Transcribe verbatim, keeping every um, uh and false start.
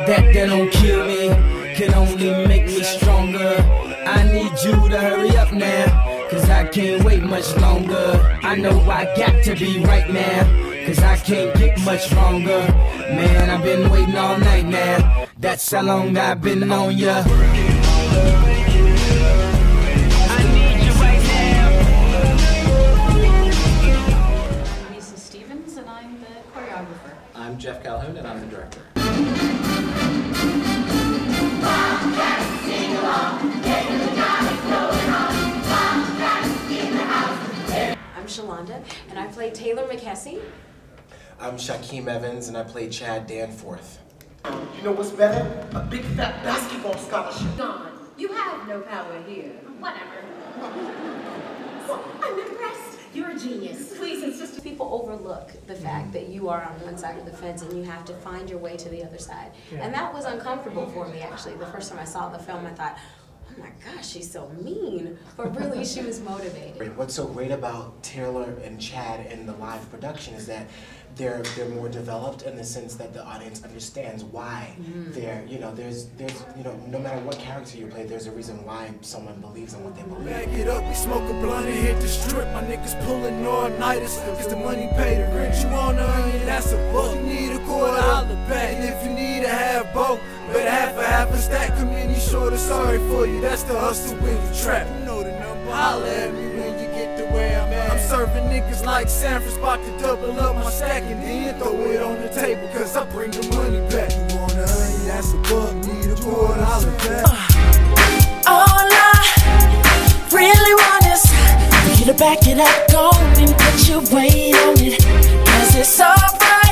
that that don't kill me, can only make me stronger. I need you to hurry up now, cause I can't wait much longer. I know I got to be right now, cause I can't get much longer. Man, I've been waiting all night now, that's how long I've been on ya. I need you right now. I'm Lisa Stevens and I'm the choreographer. I'm Jeff Calhoun and I'm the director. I'm Shalonda, and I play Taylor McKessie. I'm Shaquem Evans, and I play Chad Danforth. You know what's better? A big fat basketball scholarship. Gone. You have no power here. Whatever. Well, I'm impressed. You're a genius. Please, it's just... People overlook the fact that you are on one side of the fence and you have to find your way to the other side. Yeah. And that was uncomfortable for me, actually. The first time I saw the film, I thought, oh my gosh, she's so mean. But really, she was motivated. What's so great about Taylor and Chad in the live production is that they're they're more developed in the sense that the audience understands why mm. they're, you know, there's there's you know, no matter what character you play, there's a reason why someone believes in what they believe. Back it up, we smoke a blunt and hit the strip. My niggas pulling all-nighters, cause the money pay the rent. You want a onion, that's a buck. You need a quarter, holla back. And if you need a half boat, better half a half a stack. Community shorter, sorry for you, that's the hustle when you trap. You know the number, holla at me when you get to where I'm at. I'm serving niggas like Sanford's about to double up my stack and then throw it on the table, cause I bring the money back. You want a onion, that's a buck, need a quarter, holla back. uh, All I really want is for you to back it up, go and put your weight on it, cause it's alright.